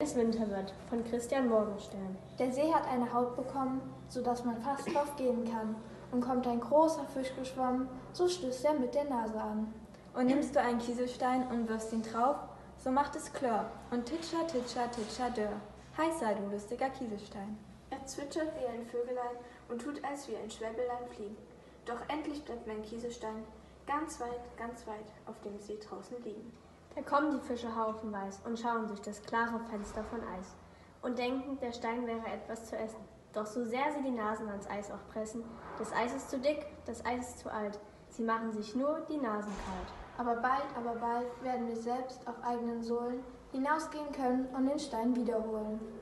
Es Winter wird von Christian Morgenstern. Der See hat eine Haut bekommen, sodass man fast drauf gehen kann. Und kommt ein großer Fisch geschwommen, so stößt er mit der Nase an. Und nimmst du einen Kieselstein und wirfst ihn drauf, so macht es Klirr und titscher, titscher, titscher, dörr. Heiß sei du lustiger Kieselstein. Er zwitschert wie ein Vögelein und tut als wie ein Schwäbelein fliegen. Doch endlich bleibt mein Kieselstein ganz weit auf dem See draußen liegen. Da kommen die Fische haufenweis und schauen durch das klare Fenster von Eis und denken, der Stein wäre etwas zu essen. Doch so sehr sie die Nasen ans Eis auch pressen, das Eis ist zu dick, das Eis ist zu alt, sie machen sich nur die Nasen kalt. Aber bald werden wir selbst auf eigenen Sohlen hinausgehen können und den Stein wiederholen.